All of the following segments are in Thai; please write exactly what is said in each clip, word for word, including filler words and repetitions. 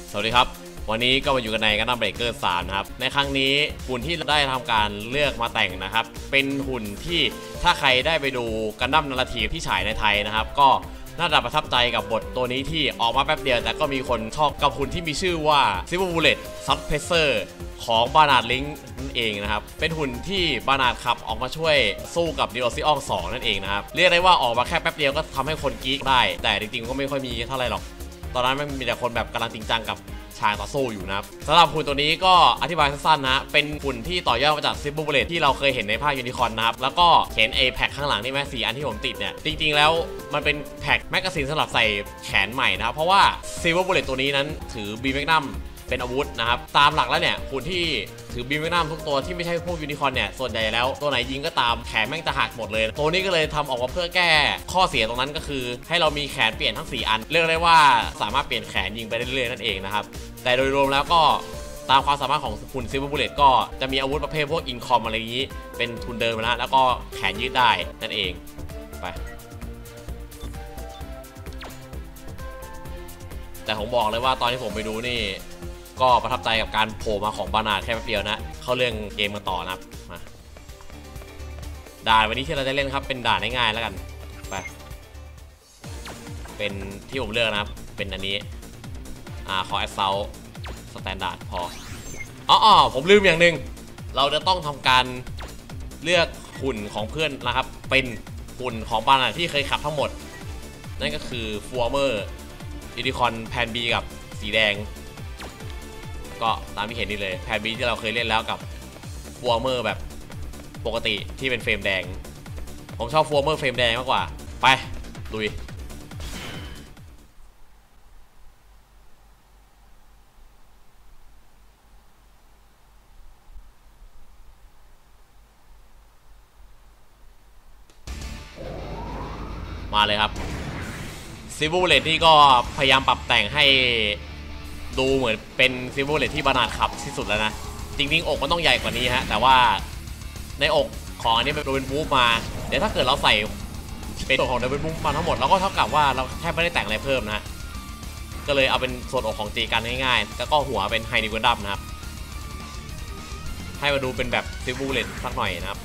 สวัสดีครับวันนี้ก็มาอยู่กันในกันดั้มเบรกเกอร์สามนะครับในครั้งนี้หุ่นที่ได้ทำการเลือกมาแต่งนะครับเป็นหุ่นที่ถ้าใครได้ไปดูกันดั้มนาราทีฟที่ฉายในไทยนะครับก็น่าจะประทับใจกับบทตัวนี้ที่ออกมาแป๊บเดียวแต่ก็มีคนชอบกับหุ่นที่มีชื่อว่า Silver Bullet Suppressor ของบานาร์ดลิงค์นั่นเองนะครับเป็นหุ่นที่บานาร์ดขับออกมาช่วยสู้กับดิโอซิอองสองนั่นเองนะครับเรียกได้ว่าออกมาแค่แป๊บเดียวก็ทำให้คนกิ๊กได้แต่จริงๆก็ไม่ค่อยมีเท่าไหร่หรอกตอนนั้นมันมีแต่คนแบบกำลังจริงจังกับฉากต่อสู้อยู่นะครับสำหรับหุ่นตัวนี้ก็อธิบายสั้นๆนะเป็นหุ่นที่ต่อยอดมาจากซิลเวอร์บูลเลตที่เราเคยเห็นในภาคยูนิคอร์นนะครับแล้วก็เห็นไอ้แพ็คข้างหลังนี่แม่สี่อันที่ผมติดเนี่ยจริงๆแล้วมันเป็นแพ็คแมกกาซีนสำหรับใส่แขนใหม่นะครับเพราะว่าซิลเวอร์บูลเลตตัวนี้นั้นถือบีแมกนัมเป็นอาวุธนะครับตามหลักแล้วเนี่ยหุ่นที่ถือบีแมกนัมทุกตัวที่ไม่ใช่พวกยูนิคอร์นเนี่ยส่วนใหญ่แล้วตัวไหนยิงก็ตามแขนแม่งจะหักหมดเลยตัวนี้ก็เลยทำออกมาเพื่อแก้ข้อเสียตรงนั้นก็คือให้เรามีแขนเปลี่ยนทั้งสี่อันเรียกได้ว่าสามารถเปลี่ยนแขนยิงไปเรื่อยๆนั่นเองนะครับแต่โดยรวมแล้วก็ตามความสามารถของหุ่นซิลเวอร์บูลเลตก็จะมีอาวุธประเภทพวกอินคอมอะไรอย่างนี้เป็นทุนเดิมนะแล้วก็แขนยืดได้นั่นเองไปแต่ผมบอกเลยว่าตอนที่ผมไปดูนี่ก็ประทับใจกับการโผล่มาของบานาร์ดแค่แป๊บเดียวนะเข้าเรื่องเกมมาต่อนะครับมาด่านวันนี้ที่เราจะเล่นครับเป็นด่านง่ายๆแล้วกันไปเป็นที่ผมเลือกนะครับเป็นอันนี้อ่าขอแอสเซลสแตนดาร์ดพออ๋อผมลืมอย่างหนึ่งเราจะต้องทำการเลือกหุ่นของเพื่อนนะครับเป็นหุ่นของบานาร์ดที่เคยขับทั้งหมดนั่นก็คือฟัวเมอร์ยูนิคอร์นแพนบีกับสีแดงก็ตามที่เห็นนี่เลยแพนบีที่เราเคยเล่นแล้วกับฟัวเมอร์แบบปกติที่เป็นเฟรมแดงผมชอบฟัวเมอร์เฟรมแดงมากกว่าไปลุยมาเลยครับซิลเวอร์บูลเลตนี่ก็พยายามปรับแต่งให้ดูเหมือนเป็นซิลเวอร์บูลเลตที่บานาร์ดขับที่สุดแล้วนะจริงๆอกมันต้องใหญ่กว่านี้ฮะแต่ว่าในอกของอันนี้เป็นโดเป็นมูฟมาเดี๋ยวถ้าเกิดเราใส่เป็นส่วนของโดเป็นมูฟมาทั้งหมดเราก็เท่ากับว่าเราแทบไม่ได้แต่งอะไรเพิ่มนะก็เลยเอาเป็นส่วนอกของจีกันง่ายๆแล้วก็หัวเป็นไฮนิกันดัมนะครับให้มาดูเป็นแบบซิลเวอร์บูลเลตสักหน่อยนะครับ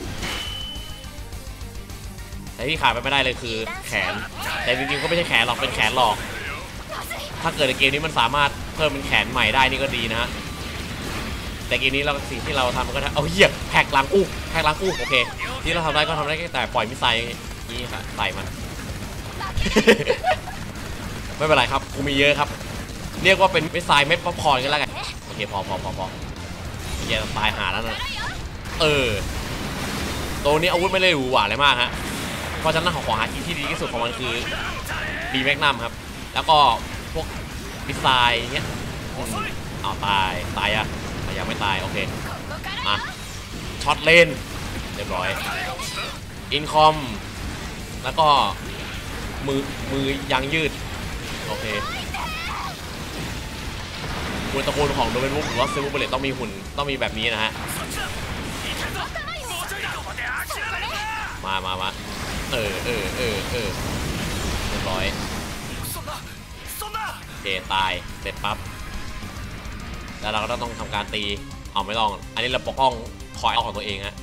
แต่ที่ขาดไปไม่ได้เลยคือแขนแต่จริงๆก็ไม่ใช่แขนหรอกเป็นแขนหลอกถ้าเกิดในเกมนี้มันสามารถเพิ่มเป็นแขนใหม่ได้นี่ก็ดีนะฮะแต่เกมนี้เราสิ่งที่เราทำก็ได้เอาเหยียบแพ็กล้างอู้แพ็กล้างอู้โอเคที่เราทำได้ก็ทำได้แต่ปล่อยมิสไซล์นี่ค่ะใส่มัน ไม่เป็นไรครับกูมีเยอะครับเรียกว่าเป็นมิสไซล์เม็ดป๊อปคอร์นกันแล้วกันโอเคพอพอพอพออย่าตายหาแล้วนะเออตัวนี้อาวุธไม่ได้หรูหราอะไรมากฮะเพราะฉะนั้นของของหากินที่ดีที่สุดของมันคือบีแมกนัมครับแล้วก็พวกมิสไซล์เงี้ยอ้าวตายตายอะยังไม่ตายโอเคมาช็อตเลนเรียบร้อยอินคอมแล้วก็มือมือยางยืดโอเคหุ่นตระกูลของโดเมนบุกหรือว่าซิลเวอร์บูลเลตต้องมีหุ่นต้องมีแบบนี้นะฮะมามามาเออเออเออเออเรียบร้อยโอเคตายเสร็จปั๊บแล้วเราก็ต้องทำการตีเอาไม่ต้องอันนี้เราปกป้องคอยเอาของตัวเองฮะ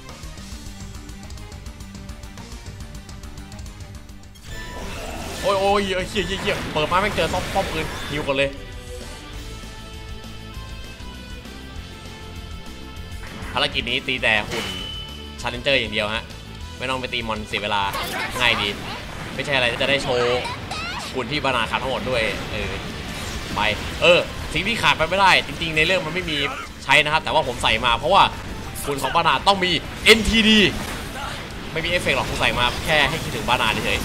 โอ้ยโอ้ยเหี้ยเหี้ยเหี้ยเปิดมาไม่เจอซ่อมป้อมปืนฮิวกันเลยภารกิจนี้ตีแต่หุ่นชาเลนเจอร์อย่างเดียวฮะไม่ต้องไปตีมอนเสียเวลาง่ายดีไม่ใช่อะไรจะได้โชว์หุ่นที่บานาร์ดขาดทั้งหมดด้วยเออไปเออสิ่งที่ขาดไปไม่ได้จริงๆในเรื่องมันไม่มีใช้นะครับแต่ว่าผมใส่มาเพราะว่าหุ่นของบานาร์ดต้องมี เอ็น ที ดี ไม่มีเอฟเฟกต์หรอกผมใส่มาแค่ให้คิดถึงบานาร์ดเฉย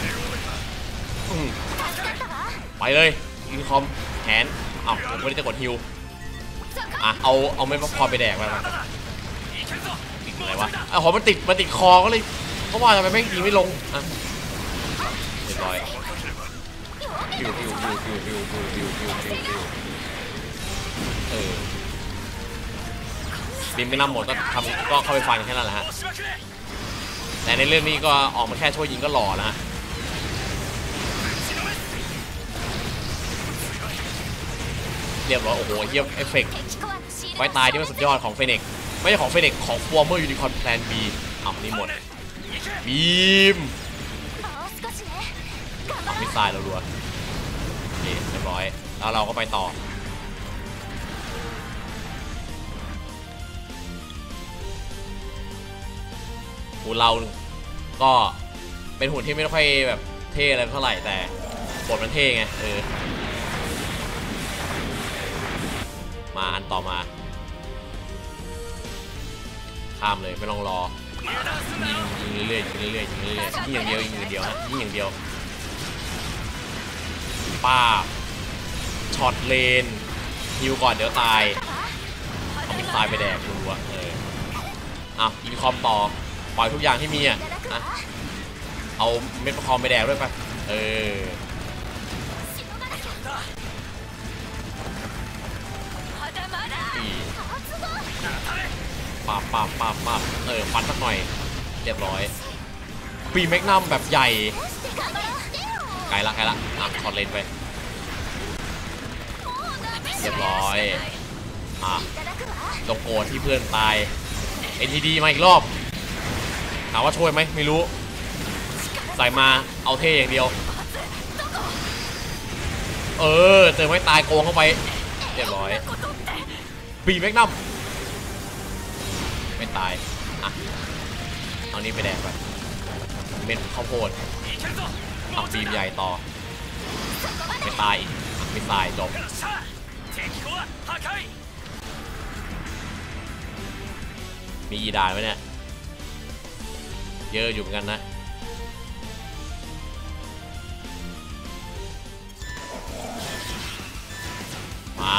ไปเลยอินคอมแขนเอ้าผมไม่ได้จะกดฮิวอ่ะเอาเอาไม่พอไปแดกไปมันติดอะไรวะอ่ะขอมันติดมันติดคอก็เลยเพราะว่าทำไมแม่งยิงไม่ลงอ่ะเรียบร้อยฟิวฟิวฟิวฟิวฟิวฟิวฟิวฟิวฟิวฟิวเออบินไม่นำหมดก็ทำก็เข้าไปฟันแค่นั้นแหละฮะแต่ในเรื่องนี้ก็ออกมาแค่ช่วยยิงก็หล่อนะเรียบร้อยโอ้โหเยี่ยมเอฟเฟกต์ไว้ตายที่มันสุดยอดของเฟนิกซ์ไม่ใช่ของเฟนิกซ์ของฟอร์เมอร์ยูนิคอร์นแพลนบีอ้าวนี่หมดบีมเอามิสไซล์เรารัวโอเคเรียบร้อยแล้วเราก็ไปต่อหุ่นเราก็เป็นหุ่นที่ไม่ค่อยแบบเท่อะไรเท่าไหร่แต่บทมันเท่ไงเออมาอันต่อมาข้ามเลยไม่ต้องรอยิงเรื่อยๆยิงเรื่อยๆยิงเรื่อยๆยิงอย่างเดียวยิงอย่างเดียวฮะยิงอย่างเดียวป้าช็อตเลนฮิวก่อนเดี๋ยวตายเอามิสไซล์ไปแดกรัวเออเอาอินคอมต่อปล่อยทุกอย่างที่มีอ่ะนะเอาเม็ดคอมไปแดกด้วยไปเออปาบปาบปาบปาบเออฟันสักหน่อยเรียบร้อยปีแมกนัมแบบใหญ่ไกลละไกลละอ่ะช็อตเลนไปเรียบร้อยอ่ะโลโก้ที่เพื่อนตาย เอ็น ที ดี มาอีกรอบถามว่าช่วยไหมไม่รู้ใส่มาเอาเท่อย่างเดียวเออเจอไม่ตายโกงเข้าไปเรียบร้อยปีแมกนัมไม่ตายอ่ะเอานี้ไปแดกไปเม็ดข้าวโพดเอาบีมใหญ่ต่อไม่ตายอีกไม่ตายจบมีอีดานไหมเนี่ยเยอะอยู่เหมือนกันนะมา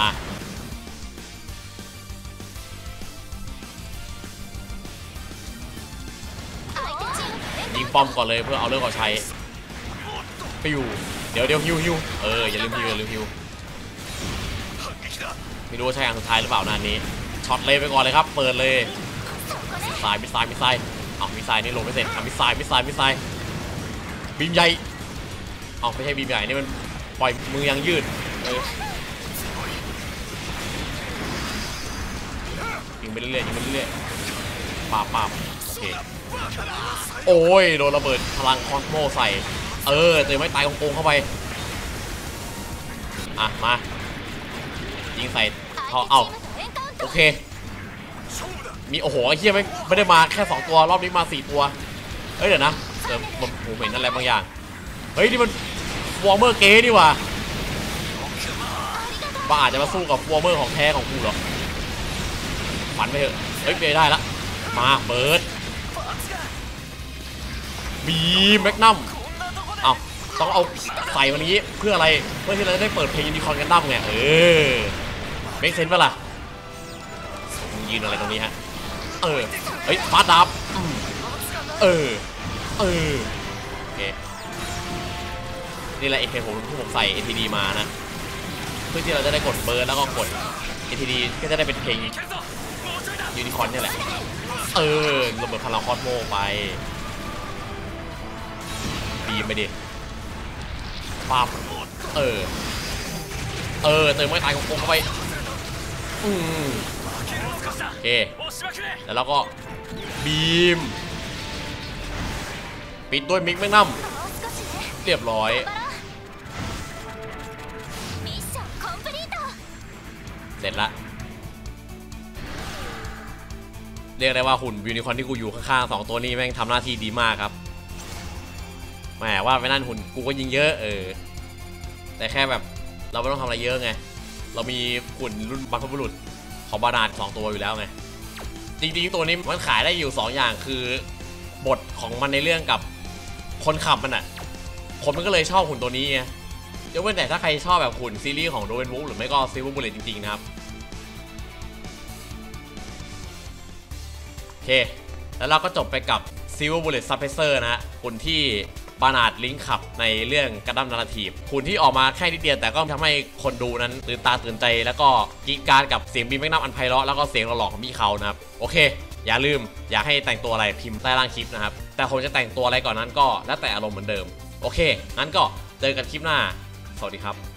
ยิงป้อมก่อนเลยเพื่อเอาเรื่องก่อชัยไปอยู่เดี๋ยวเดี๋ยวฮิวฮิวเอออย่าลืมฮิวอย่าลืมฮิวไม่รู้ว่าใช่อันสุดท้ายหรือเปล่านานนี้ช็อตเลยไปก่อนเลยครับเปิดเลยมิสไซล์มิสไซล์มิสไซล์เอามิสไซล์นี่ลงไม่เสร็จมิสไซล์มิสไซล์มิสไซล์บีมใหญ่เอาไม่ใช่บีมใหญ่นี่มันปล่อยมือยังยืดเออยิงไปเรื่อยๆยิงไปเรื่อยๆปาบปาบโอเคโอ้ยโดนระเบิดพลังคอสโมใส่เออเจอไม่ตายโกงเข้าไปอ่ะมายิงใส่เขาเอาโอเคมีโอ้โหไอ้เหี้ยไม่ไม่ได้มาแค่สองตัวรอบนี้มาสี่ตัวเฮ้ยเดี๋ยวนะเดี๋ยวผมผมเห็นอะไรบางอย่างเฮ้ยนี่มันวอร์เมอร์เก๋นี่ว่ะบ้าอาจจะมาสู้กับวอร์เมอร์ของแท้ของกูหรอฝันไปเถอะเฮ้ยไปได้ละมาเปิดบีแมกนัมเอาต้องเอาใส่วันนี้เพื่ออะไรเพื่อที่เราจะได้เปิดเพลงยูนิคอร์นกันดั้มไงเออเมคเซนส์ป่ะล่ะยืนอะไรตรงนี้ฮะเออเฮ้ยฟาดดับเออเออโอเคนี่แหละเอเคผมที่ผมใส่ เอ็น ที ดี มานะเพื่อที่เราจะได้กดเบิร์ดแล้วก็กด เอ็น ที ดี ก็จะได้เป็นเพลงยูนิคอร์นนี่แหละเออระเบิดพลังคอสโมไปบีมไปดิปั๊บเออเออเติมไม่ตายกงเข้าไปอืมโอเคแล้วเราก็บีมปิดด้วยมิกแมกนัมเรียบร้อยเสร็จละเรียกได้ว่าหุ่นยูนิคอร์นที่กูอยู่ข้างๆสองตัวนี้แม่งทำหน้าที่ดีมากครับแหมว่าไปนั่นหุ่นกูก็ยิงเยอะเออแต่แค่แบบเราไม่ต้องทำอะไรเยอะไงเรามีหุ่นรุ่นบรรพบุรุษของบานาดสองตัวอยู่แล้วไงจริงๆตัวนี้มันขายได้อยู่สองอย่างคือบทของมันในเรื่องกับคนขับมันอ่ะคนมันก็เลยชอบหุ่นตัวนี้ไงยกเว้นแต่ถ้าใครชอบแบบหุ่นซีรีส์ของโดเวนวูฟหรือไม่ก็ซิลเวอร์บูลเลตจริงๆนะครับโอเคแล้วเราก็จบไปกับ Silver Bullet Suppressor นะฮะหุ่นที่บานาดลิงค์ขับในเรื่องกันดั้มนาราทีฟหุ่นที่ออกมาแค่นิดเดียวแต่ก็ทำให้คนดูนั้นตื่นตาตื่นใจแล้วก็กรี๊ดกราดกับเสียงบีมแมกนัมอันไพเราะแล้วก็เสียงหล่อๆของพี่เขานะครับโอเคอย่าลืมอยากให้แต่งตัวอะไรพิมพ์ใต้ล่างคลิปนะครับแต่ผมจะแต่งตัวอะไรก่อนนั้นก็แล้วแต่อารมณ์เหมือนเดิมโอเคงั้นก็เจอกันคลิปหน้าสวัสดีครับ